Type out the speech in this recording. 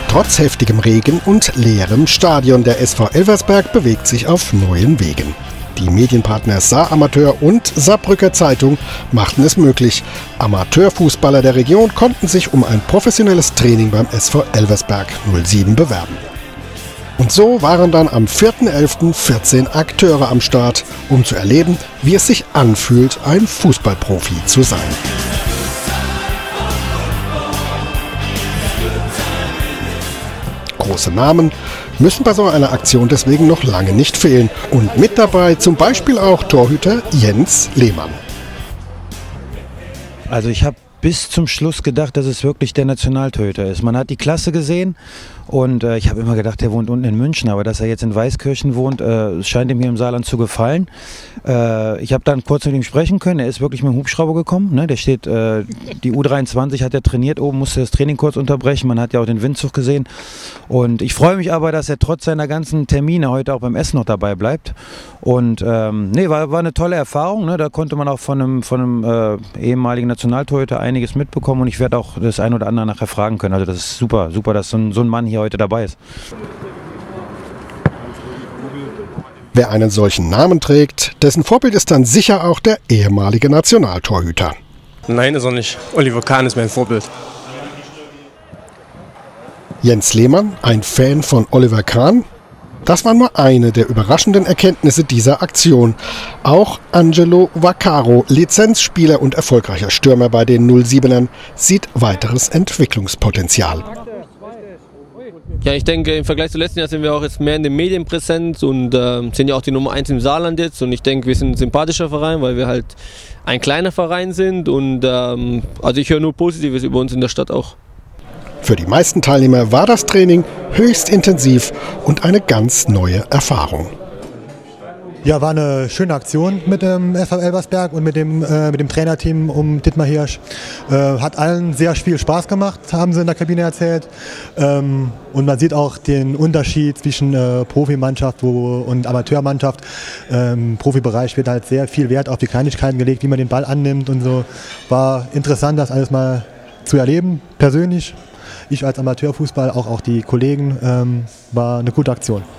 Trotz heftigem Regen und leerem Stadion, der SV Elversberg bewegt sich auf neuen Wegen. Die Medienpartner Saar Amateur und Saarbrücker Zeitung machten es möglich. Amateurfußballer der Region konnten sich um ein professionelles Training beim SV Elversberg 07 bewerben. Und so waren dann am 4.11. 14 Akteure am Start, um zu erleben, wie es sich anfühlt, ein Fußballprofi zu sein. Große Namen müssen bei so einer Aktion deswegen noch lange nicht fehlen. Und mit dabei zum Beispiel auch Torhüter Jens Lehmann. Also ich habe bis zum Schluss gedacht, dass es wirklich der Nationaltorhüter ist. Man hat die Klasse gesehen und ich habe immer gedacht, der wohnt unten in München, aber dass er jetzt in Weißkirchen wohnt, scheint ihm hier im Saarland zu gefallen. Ich habe dann kurz mit ihm sprechen können, er ist wirklich mit dem Hubschrauber gekommen, ne? Der steht, die U23 hat er trainiert, oben musste das Training kurz unterbrechen, man hat ja auch den Windzug gesehen und ich freue mich aber, dass er trotz seiner ganzen Termine heute auch beim Essen noch dabei bleibt und nee, war eine tolle Erfahrung, ne? Da konnte man auch von einem ehemaligen Nationaltorhüter einiges mitbekommen und ich werde auch das ein oder andere nachher fragen können, also das ist super, dass so ein Mann hier heute dabei ist. Wer einen solchen Namen trägt, dessen Vorbild ist dann sicher auch der ehemalige Nationaltorhüter. Nein, ist er nicht. Oliver Kahn ist mein Vorbild. Jens Lehmann, ein Fan von Oliver Kahn? Das war nur eine der überraschenden Erkenntnisse dieser Aktion. Auch Angelo Vaccaro, Lizenzspieler und erfolgreicher Stürmer bei den 07ern, sieht weiteres Entwicklungspotenzial. Ja, ich denke, im Vergleich zu letzten Jahr sind wir auch jetzt mehr in den Medien präsent und sind ja auch die Nummer 1 im Saarland jetzt. Und ich denke, wir sind ein sympathischer Verein, weil wir halt ein kleiner Verein sind. Und also ich höre nur Positives über uns in der Stadt auch. Für die meisten Teilnehmer war das Training höchst intensiv und eine ganz neue Erfahrung. Ja, war eine schöne Aktion mit dem SV Elversberg und mit dem Trainerteam um Dietmar Hirsch. Hat allen sehr viel Spaß gemacht, haben sie in der Kabine erzählt. Und man sieht auch den Unterschied zwischen Profimannschaft und Amateurmannschaft. Im Profibereich wird halt sehr viel Wert auf die Kleinigkeiten gelegt, wie man den Ball annimmt und so. War interessant, das alles mal zu erleben, persönlich. Ich als Amateurfußball, auch die Kollegen, war eine gute Aktion.